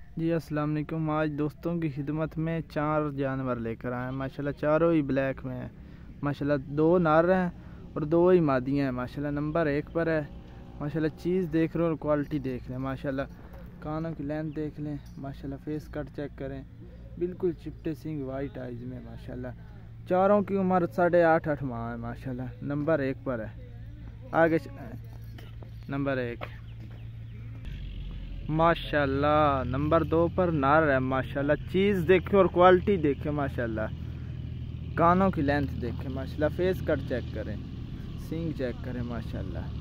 जी अस्सलाम वालेकुम। आज दोस्तों की खिदमत में 4 जानवर लेकर आए हैं माशाल्लाह। चारों ही ब्लैक में है माशाल्लाह। 2 नर हैं और 2 ही मादियाँ हैं माशाल्लाह। नंबर 1 पर है माशाल्लाह। चीज़ देख रहे हो और क्वालिटी देख लें माशाल्लाह। कानों की लेंथ देख लें माशाल्लाह। फेस कट चेक करें, बिल्कुल चिपटे सिंग वाइट आइज में माशाल्लाह। चारों की उम्र 8.5 माह है माशाल्लाह। नंबर 1 पर है। आगे नंबर 1 माशाल्लाह। नंबर 2 पर नार है माशाल्लाह। चीज़ देखे और क्वालिटी देखे माशाल्लाह। कानों की लेंथ देखे माशाल्लाह। फेस कट चेक करें, सींग चेक करें माशाल्लाह।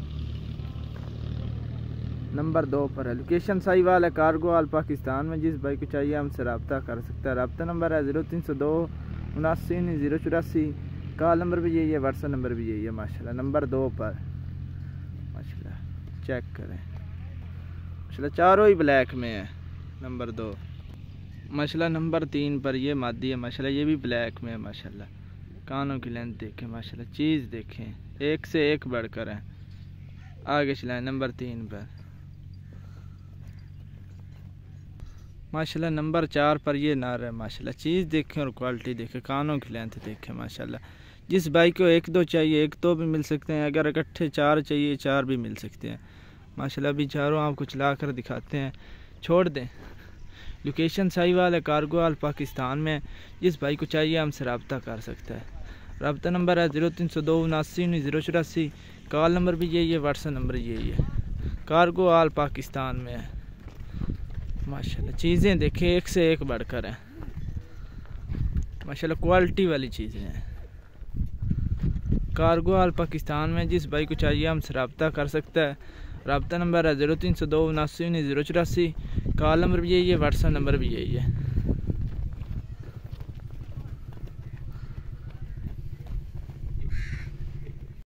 नंबर 2 पर है। लोकेशन साहिवाल है, कारगोवाल पाकिस्तान में। जिस भाई को चाहिए हमसे रब्ता कर सकता है। रब्ता नंबर है 0302 79 084। कॉल नंबर भी यही है, व्हाट्सएप नंबर भी यही है माशाल्लाह। नंबर 2 पर माशाल्लाह चेक करें माशाल्लाह। चारों ही ब्लैक में है। नंबर 2 माशाल्लाह। नंबर 3 पर ये मादी है माशाल्लाह। ये भी ब्लैक में है माशाल्लाह। कानों की लेंथ देखें माशाल्लाह। चीज़ देखें, एक से एक बढ़कर है। आगे चलाएं नंबर 3 पर माशाल्लाह। नंबर 4 पर ये नार है माशाल्लाह। चीज़ देखें और क्वालिटी देखें, कानों की लेंथ देखें माशाल्लाह। जिस भाई को 1-2 चाहिए 1-2 भी मिल सकते हैं। अगर इकट्ठे 4 चाहिए 4 भी मिल सकते हैं माशाल्लाह। अभी चारों आपको चला कर दिखाते हैं, छोड़ दें। लोकेशन साहिवाल है, कारगोवाल पाकिस्तान में। जिस भाई को चाहिए हमसे रब्ता कर सकता है। रब्ता नंबर है 0302 79 084। कॉल नंबर भी यही है, व्हाट्सएप नंबर यही है। कारगोवाल पाकिस्तान में है माशाल्लाह। चीज़ें देखें, एक से एक बढ़कर हैं माशाल्लाह। क्वालिटी वाली चीज़ें हैं। कारगोवाल पाकिस्तान में। जिस भाई को चाहिए हमसे रब्ता कर सकता है। रब्ता नंबर है 0302 79 084। कॉल नंबर भी यही है, व्हाट्सएप नंबर भी यही है।